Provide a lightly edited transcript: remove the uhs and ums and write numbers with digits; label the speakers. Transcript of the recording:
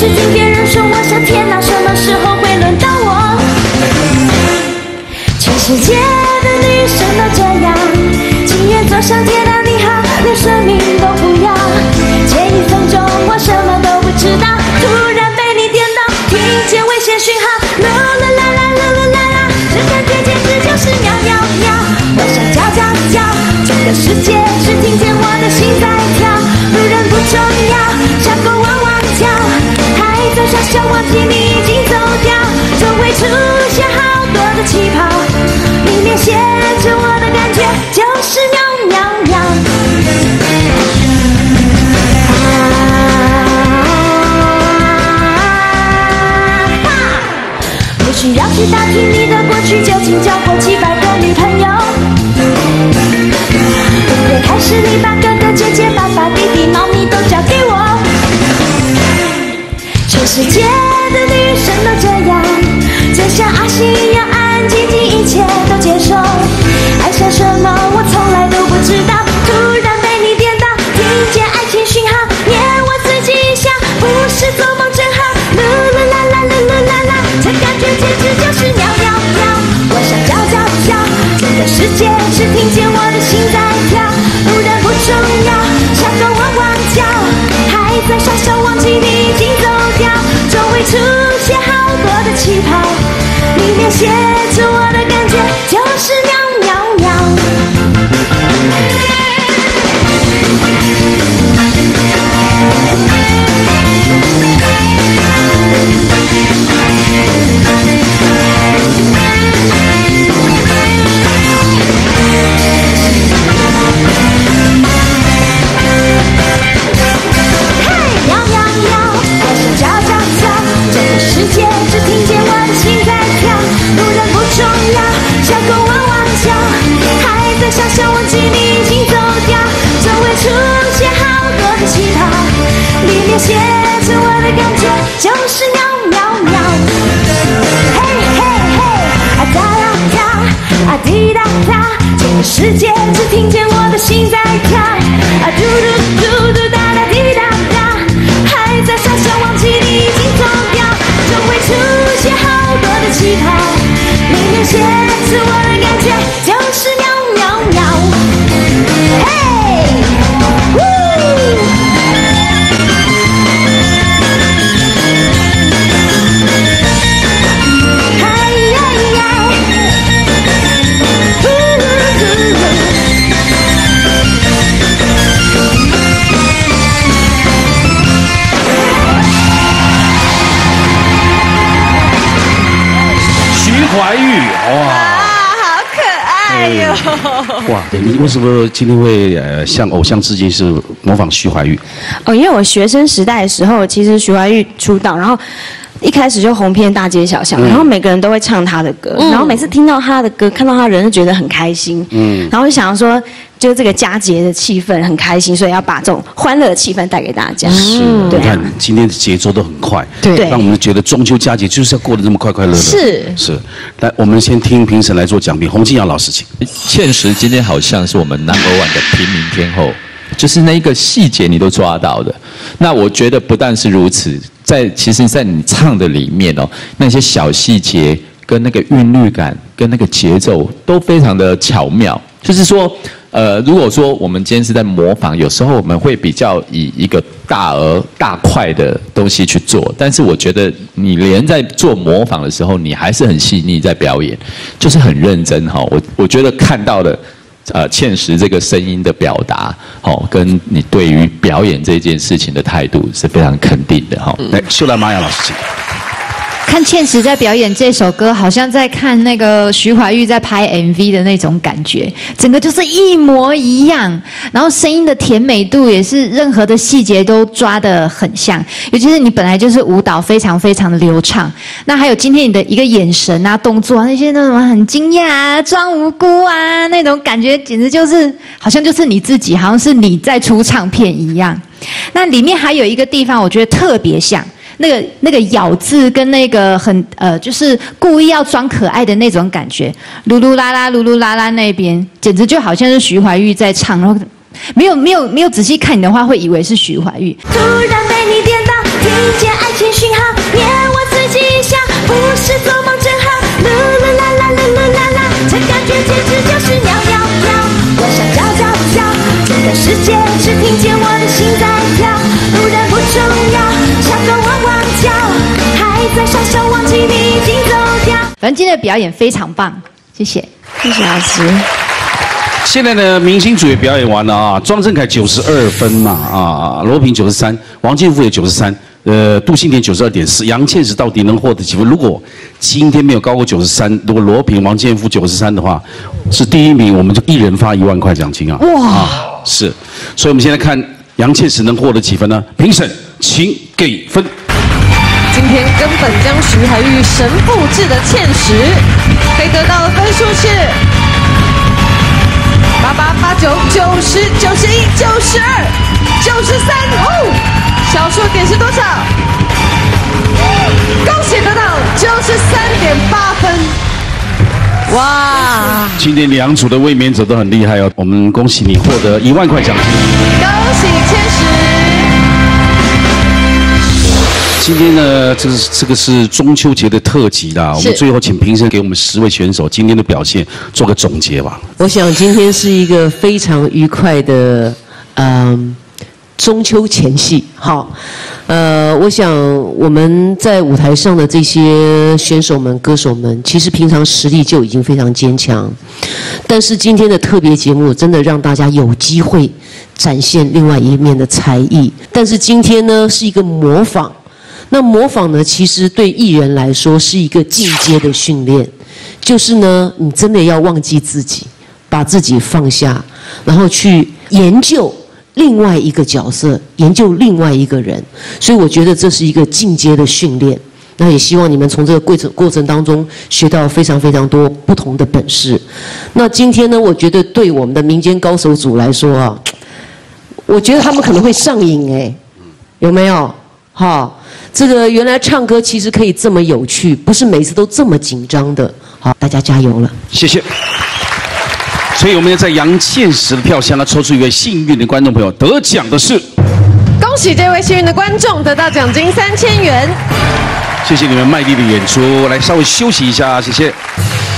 Speaker 1: 是听别人说，我想天哪，什么时候会轮到我？全世界的女生都这样，情愿走上街道你好，连生命都不要。前一分钟我什么都不知道，突然被你电到，听见危险讯号，噜啦啦啦噜噜啦啦，这感觉简直就是喵喵喵。我想叫叫叫，整个世界只听见我的心在跳。路人不重要，小狗汪汪叫，还在傻笑忘记你已经走掉。周围出现好多的气泡，里面写着我的感觉就是喵喵喵。不需要去打听你的过去，究竟交过几百个女朋友。从最开始你把哥哥姐姐爸爸弟弟猫咪都交给我。全世界的女生都这样，就像阿信一样安安静静，一切都接受。爱上什么我从来都不知道，突然被你电到，听见爱情讯号，连我自己一想，不是做梦真好。噜噜啦啦噜噜啦啦，这感觉简直就是喵喵喵。我想叫叫叫，整个世界只听见我的心在跳。路人不重要，小狗汪汪叫，还在傻笑忘记你已经走掉。周围出现好多的气泡，里面写着我的感觉就是喵喵喵。写着我的感觉就是喵喵喵。嘿嘿嘿，啊哒啦哒，啊滴答答，这个世界只听见我的心在跳。啊嘟嘟嘟嘟哒哒滴答答，还在傻笑忘记你已经走掉。周围出现好多的气泡，里面写着我的感觉就是喵喵喵。嘿，
Speaker 2: 怀玉哇，
Speaker 3: 好可爱哟！
Speaker 2: 哇，你为什么今天会向偶像致敬，是模仿徐怀钰？
Speaker 3: 哦，因为我学生时代的时候，其实徐怀钰出道，然后一开始就红遍大街小巷，然后每个人都会唱他的歌，然后每次听到他的歌，看到他人就觉得很开心，然后就想说，就这个佳节的气氛很开心，所以要把这种欢乐的气氛带给大家。
Speaker 2: 是，
Speaker 3: 对啊，
Speaker 2: 你看今天的节奏都很快，
Speaker 3: 对，
Speaker 2: 让我们觉得中秋佳节就是要过得这么快快乐乐。是，来，我们先听评审来做讲评。洪金阳老师请。
Speaker 4: 倩石今天好像是我们 No.1 的平民天后，就是那一个细节你都抓到的。那我觉得不但是如此，其实，在你唱的里面哦，那些小细节跟那个韵律感跟那个节奏都非常的巧妙。就是说，如果说我们今天是在模仿，有时候我们会比较以一个大块的东西去做，但是我觉得你连在做模仿的时候，你还是很细腻在表演，就是很认真哈。我觉得看到的。倩石这个声音的表达，跟你对于表演这件事情的态度是非常肯定的哈。
Speaker 2: 来，秀兰玛雅老师请。
Speaker 5: 看倩石在表演这首歌，好像在看那个徐怀钰在拍 MV 的那种感觉，整个就是一模一样。然后声音的甜美度也是任何的细节都抓得很像，尤其是你本来就是舞蹈非常非常的流畅，那还有今天你的一个眼神啊、动作啊，那些那种很惊讶啊、装无辜啊那种感觉，简直就是好像就是你自己，好像是你在出唱片一样。那里面还有一个地方，我觉得特别像。那个咬字跟那个很就是故意要装可爱的那种感觉，噜噜啦啦噜噜啦啦那边，简直就好像是徐怀钰在唱，然后没有仔细看你的话，会以为是徐怀钰。
Speaker 1: 突然被你电到，听见爱情讯号，念我自己想，不是做梦真好。噜噜啦啦噜噜啦啦，这感觉简直就是喵喵喵。我想叫叫叫，整个世界只听见我的心在跳。路人不重要，小狗汪汪叫，还在傻笑忘记你已经走掉。
Speaker 5: 反正今天的表演非常棒，谢谢，
Speaker 3: 谢谢老师。
Speaker 2: 现在呢，明星组也表演完了啊，庄正凯92分嘛啊，罗平93，王建富也93，杜欣田92.4，杨倩石到底能获得几分？如果今天没有高过93，如果罗平、王建富93的话，是第一名，我们就一人发1万块奖金啊！哇，是，所以我们现在看杨倩石能获得几分呢？评审请给分。
Speaker 6: 今天根本将徐怀钰神布置的倩石，可以得到的分数是88、89、90、91、92、93。哦，小数点是多少？恭喜得到93.8分。哇！
Speaker 2: 今天2组的卫冕者都很厉害哦，我们恭喜你获得1万块奖金。
Speaker 6: 恭喜倩石。
Speaker 2: 今天呢，这个是中秋节的特辑啦。我们最后请评审给我们10位选手今天的表现做个总结吧。
Speaker 7: 我想今天是一个非常愉快的中秋前夕。好，我想我们在舞台上的这些选手们、歌手们，其实平常实力就已经非常坚强，但是今天的特别节目真的让大家有机会展现另外一面的才艺。但是今天呢，是一个模仿。那模仿呢，其实对艺人来说是一个进阶的训练，就是呢，你真的要忘记自己，把自己放下，然后去研究另外一个角色，研究另外一个人。所以我觉得这是一个进阶的训练。那也希望你们从这个过程当中学到非常非常多不同的本事。那今天呢，我觉得对我们的民间高手组来说啊，我觉得他们可能会上瘾哎，有没有？好。这个原来唱歌其实可以这么有趣，不是每次都这么紧张的。好，大家加油了，
Speaker 2: 谢谢。所以我们要在杨倩石的票箱呢抽出一位幸运的观众朋友，得奖的是，
Speaker 6: 恭喜这位幸运的观众得到奖金3000元。
Speaker 2: 谢谢你们卖力的演出，来稍微休息一下，谢谢。